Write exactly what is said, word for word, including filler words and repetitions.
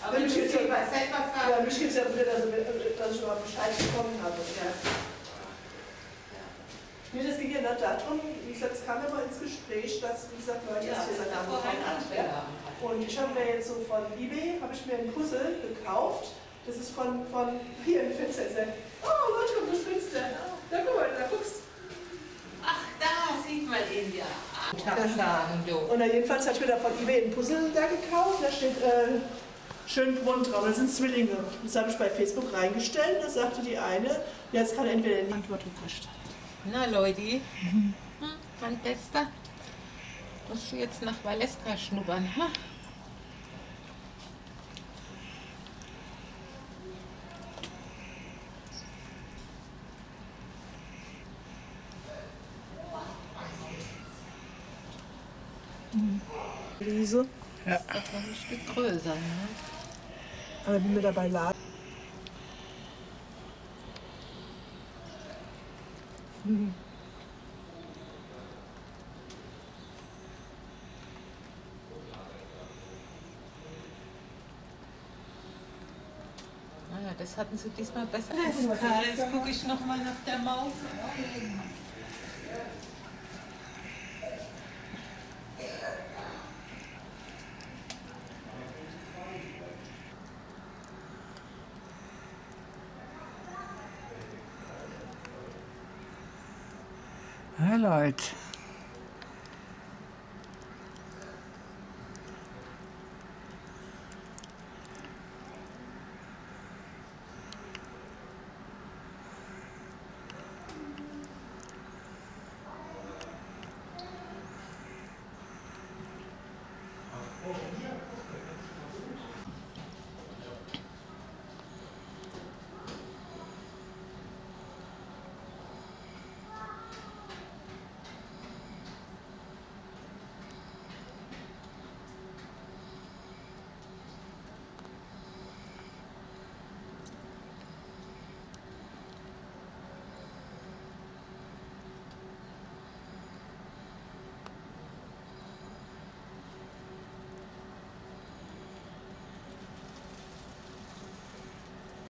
Aber mich jetzt ja, ja, mich geht's ja wieder, dass, dass ich mal Bescheid bekommen habe. Ja. Nee, das ging ja nicht darum, wie gesagt, es kam immer ins Gespräch, dass, wie gesagt, Leute ja, das hier da bekommen haben. Ja. Und ich habe mir jetzt so von eBay, habe ich mir ein Puzzle gekauft. Das ist von, von hier im Fenster. Oh, Leute, komm das Fenster. Da guck mal, da guckst. Ach, da sieht man ihn ja. Das sagen, du. Und dann jedenfalls habe ich mir da von eBay ein Puzzle da gekauft. Da steht äh, schön bunt drauf. Das sind Zwillinge. Das habe ich bei Facebook reingestellt. Da sagte die eine, ja, jetzt kann entweder die Antwort gekriegt. Na, Leute, hm, mein Bester, musst du jetzt nach Valeska schnuppern, ha? Riese. Ja. Das ist doch noch ein Stück größer, ne? Aber wenn wir dabei laden. Hm. Naja, das hatten sie diesmal besser. Jetzt gucke ich noch mal nach der Maus. Ja, Leute.